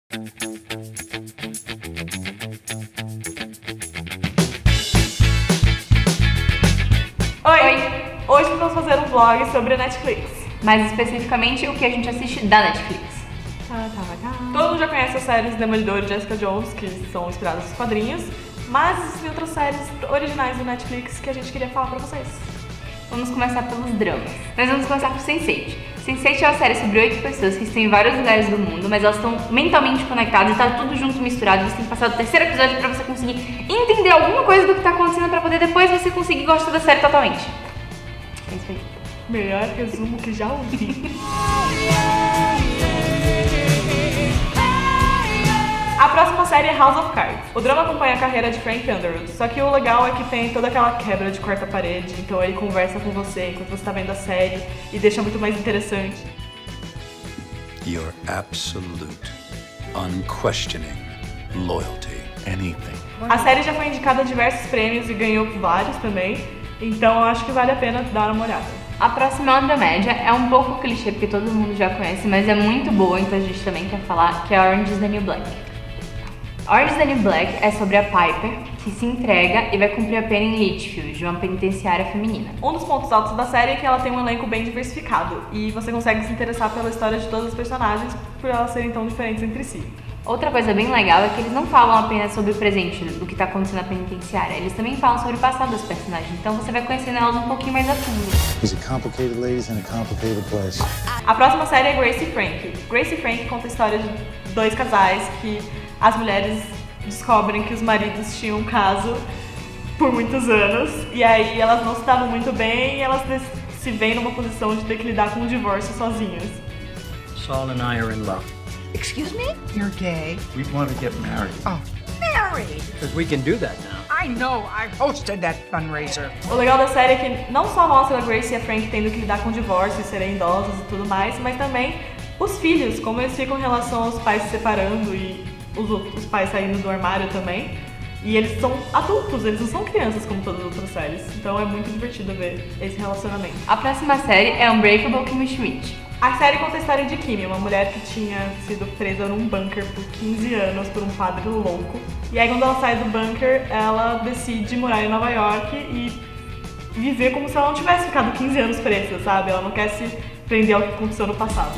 Oi! Hoje vamos fazer um vlog sobre a Netflix. Mais especificamente, o que a gente assiste da Netflix. Todo mundo já conhece as séries Demolidor e Jessica Jones, que são inspiradas nos quadrinhos, mas existem outras séries originais do Netflix que a gente queria falar pra vocês. Vamos começar pelos dramas. Nós vamos começar por Sense8. Sense8 é uma série sobre 8 pessoas que estão em vários lugares do mundo, mas elas estão mentalmente conectadas e tá tudo junto, misturado. Você tem que passar o terceiro episódio pra você conseguir entender alguma coisa do que tá acontecendo pra poder depois você conseguir gostar da série totalmente. É isso aí. Melhor resumo que já ouvi. A próxima série é House of Cards. O drama acompanha a carreira de Frank Underwood, só que o legal é que tem toda aquela quebra de quarta parede, então ele conversa com você enquanto você tá vendo a série e deixa muito mais interessante. Your absolute, unquestioning loyalty. Anything. A série já foi indicada a diversos prêmios e ganhou vários também, então eu acho que vale a pena dar uma olhada. A próxima é uma dramédia, é um pouco clichê porque todo mundo já conhece, mas é muito boa, então a gente também quer falar, que é Orange is the New Black. Orange is the New Black é sobre a Piper, que se entrega e vai cumprir a pena em Litchfield, uma penitenciária feminina. Um dos pontos altos da série é que ela tem um elenco bem diversificado, e você consegue se interessar pela história de todas as personagens por elas serem tão diferentes entre si. Outra coisa bem legal é que eles não falam apenas sobre o presente, do que está acontecendo na penitenciária, eles também falam sobre o passado dos personagens, então você vai conhecendo elas um pouquinho mais a fundo. These are complicated ladies in a complicated place. A próxima série é Grace e Frank. Grace e Frank conta a história de dois casais que as mulheres descobrem que os maridos tinham um caso por muitos anos, e aí elas não se davam muito bem e elas se veem numa posição de ter que lidar com o divórcio sozinhas. Saul and I are in love. Excuse me? You're gay? We want to get married. Oh, married? Because we can do that now. I know, I hosted that fundraiser. O legal da série é que não só mostra a Grace e a Frank tendo que lidar com o divórcio e serem idosos e tudo mais, mas também os filhos, como eles ficam em relação aos pais se separando e os pais saindo do armário também. E eles são adultos, eles não são crianças como todas as outras séries. Então é muito divertido ver esse relacionamento. A próxima série é Unbreakable Kimmy Schmidt. A série conta a história de Kimmy, uma mulher que tinha sido presa num bunker por 15 anos por um padre louco. E aí quando ela sai do bunker, ela decide morar em Nova York e viver como se ela não tivesse ficado 15 anos presa, sabe? Ela não quer se prender ao que aconteceu no passado.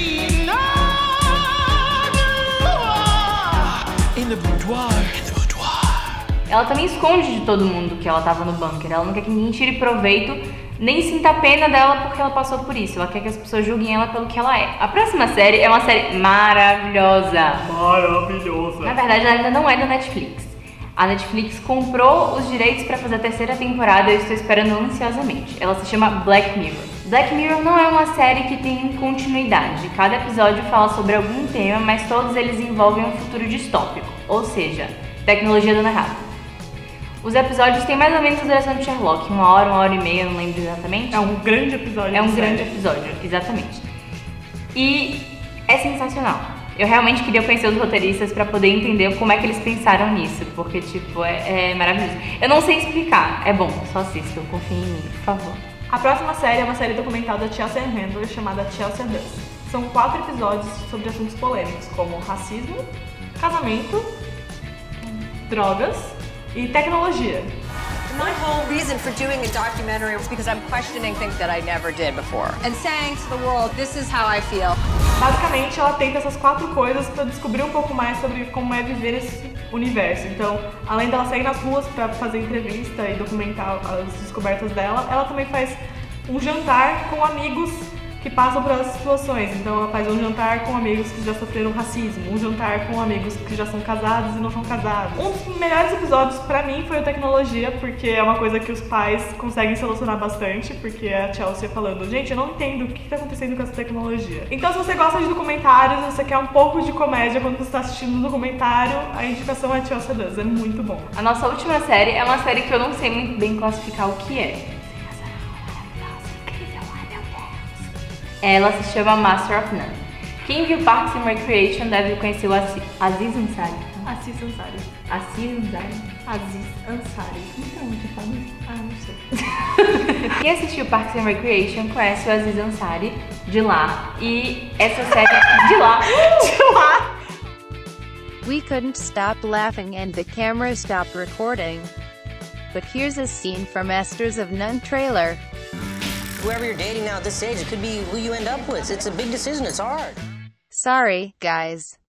In the boudoir. Ela também esconde de todo mundo que ela tava no bunker, ela não quer que ninguém tire proveito, nem sinta pena dela porque ela passou por isso, ela quer que as pessoas julguem ela pelo que ela é. A próxima série é uma série maravilhosa. Maravilhosa. Na verdade, ela ainda não é da Netflix. A Netflix comprou os direitos pra fazer a terceira temporada e eu estou esperando ansiosamente. Ela se chama Black Mirror. Black Mirror não é uma série que tem continuidade. Cada episódio fala sobre algum tema, mas todos eles envolvem um futuro distópico, ou seja, tecnologia dando errado. Os episódios têm mais ou menos a duração de Sherlock, 1 hora e meia, não lembro exatamente. É um grande episódio. É um grande episódio, exatamente. E é sensacional. Eu realmente queria conhecer os roteiristas pra poder entender como é que eles pensaram nisso, porque, tipo, é maravilhoso. Eu não sei explicar, é bom, só assistam, confiem em mim, por favor. A próxima série é uma série documental da Chelsea Handler chamada Chelsea Does. São 4 episódios sobre assuntos polêmicos, como racismo, casamento, drogas e tecnologia. My whole reason for doing a documentary was because I'm questioning things that I never did before and saying to the world, this is how I feel. Basicamente, ela tenta essas 4 coisas para descobrir um pouco mais sobre como é viver esse universo. Então, além dela sair nas ruas para fazer entrevista e documentar as descobertas dela, ela também faz um jantar com amigos que passam por essas situações. Então ela faz um jantar com amigos que já sofreram racismo, um jantar com amigos que já são casados e não são casados. Um dos melhores episódios pra mim foi o Tecnologia, porque é uma coisa que os pais conseguem se relacionar bastante, porque é a Chelsea falando, gente, eu não entendo o que tá acontecendo com essa tecnologia. Então se você gosta de documentários, você quer um pouco de comédia quando você tá assistindo um documentário, a indicação é Chelsea Does, é muito bom. A nossa última série é uma série que eu não sei muito bem classificar o que é. Ela se chama Master of None. Quem viu Parks and Recreation deve conhecer o Aziz Ansari. Aziz Ansari. Aziz Ansari. Aziz Ansari. Então, eu falo isso. Ah, não sei. Quem assistiu Parks and Recreation conhece o Aziz Ansari de lá. E essa série... De lá! De lá! We couldn't stop laughing and the camera stopped recording. But here's a scene from Masters of None trailer. Whoever you're dating now at this age, it could be who you end up with. It's a big decision, it's hard. Sorry, guys.